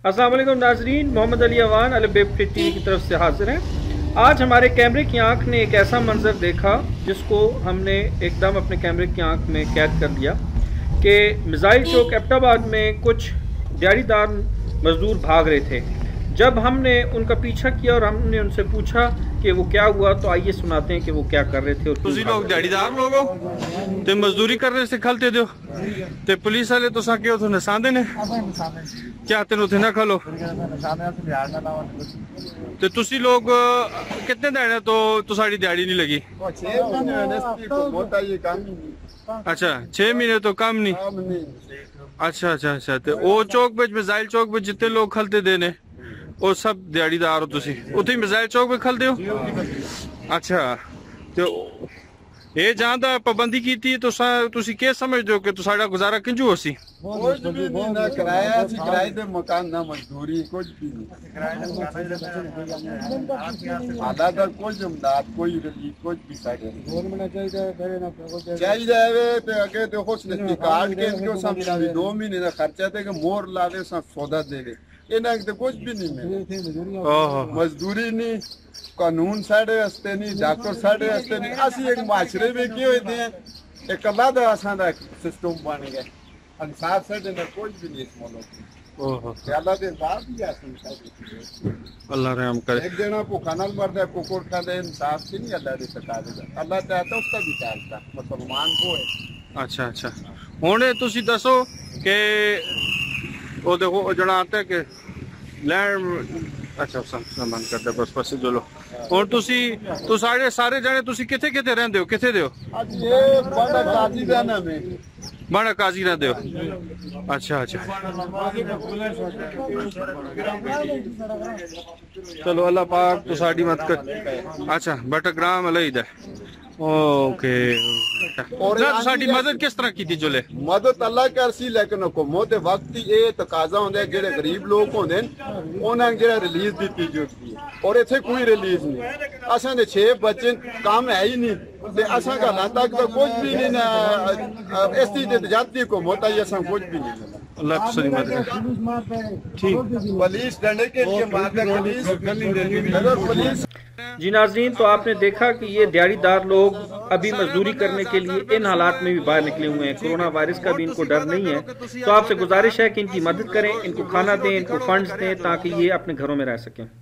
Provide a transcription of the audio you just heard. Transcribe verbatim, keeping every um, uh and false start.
अस्सलाम वालेकुम नाजरीन, मोहम्मद अली अवान अलिफ्बैपैपी टीवी की तरफ से हाजिर हैं। आज हमारे कैमरे की आंख ने एक ऐसा मंजर देखा जिसको हमने एकदम अपने कैमरे की आंख में कैद कर लिया कि मिसाइल चौक अब्बोत्ताबाद में कुछ दिहाड़ीदार मजदूर भाग रहे थे। जब हमने उनका पीछा किया और हमने उनसे पूछा कि वो क्या हुआ, तो आइए सुनाते हैं कि वो क्या कर रहे थे। तुसी लोग दिहाड़ीदार लोग हो ते मजदूरी करने से खलते दो ते पुलिस वाले तो सा के नसांदे ने क्या तेन उथे ना खलो ते तुसी लोग कितने दिन तो तुसाड़ी दिहाड़ी नहीं लगी? अच्छा, छह महीने तो कम नहीं। अच्छा अच्छा अच्छा ते ओ चौक पे मिसाइल चौक पे जितने लोग खलते देने वो सब दिहाड़ीदार हो तुसी उथे मिसाइल चौक पे खलते हो? अच्छा, तो ये जहाँ दा पाबंदी की थी तो तुसी क्या समझते हो कि तुसाड़ा गुजारा किंजू हो सी? कुछ भी नहीं, ना किराया सी किराए दे मकान, ना मजदूरी, कुछ भी नहीं। आधा तक कोई जमदार, कोई रिलीफ, कुछ भी साइड चाहिए ते अगे देखो स्नेह कार्ड के इनको समझा दो महीने का खर्चा थे कि मोर लावे सा सौदा देवे, इन्हें तो कुछ भी नहीं मिले। मजदूरी नहीं, कानून साढ़े हस्ते नहीं, डॉक्टर साढ़े हस्ते नहीं। असी एक माशरे में क्यों होते हैं, एक अल्लाह दा आसान दा सिस्टम बन गया, इंसाफ साढ़े ना कुछ भी नहीं इस मुल्क में। अल्लाह दे इंसाफ ही आसान साढ़े, अल्लाह रहम करे। एक जना को खाना मरदा है, कुकुर खा दे, इंसाफ से नहीं अल्लाह दे सका देगा। अल्लाह चाहता उसका भी चाहता मुसलमान को है। अच्छा अच्छा, हुणे तुसी दसो के वो देखो जना आता है कि लैंड अच्छा सामान करते बस बस जो लो और तुसी तो सारे सारे जने तुसी किथे किथे रहंदे हो, किथे दे हो? आज ये बड़ा काजी रहना में बड़ा काजी रहंदे हो। अच्छा अच्छा, चलो अल्लाह पाक तो साड़ी मत कर। अच्छा, बटग्राम अलैदा ओके। और साड़ी मदद किस तरह की थी? जोले मदद अल्लाह कर सी, लेकिन हुकूमत वक्त ये तकाजा होंगे जेडे गरीब लोग होंगे उन्हें जेड़ा रिलीज दी जरूरत है, और इथे कोई रिलीज नहीं। असा दे छे बच्चे काम है ही नहीं ते असा गल्लां तक तो कुछ भी नहीं ना, इसकी जाती हुकूमत आई असा कुछ भी नहीं मिला। अल्लाह सही मदद ठीक पुलिस डंडे के लिए मारता पुलिस पुलिस। जी नाज़रीन, तो आपने देखा कि ये दिहाड़ीदार लोग अभी मजदूरी करने के लिए इन हालात में भी बाहर निकले हुए हैं। कोरोना वायरस का भी इनको डर नहीं है, तो आपसे गुजारिश है कि इनकी मदद करें, इनको खाना दें, इनको फंड्स दें ताकि ये अपने घरों में रह सकें।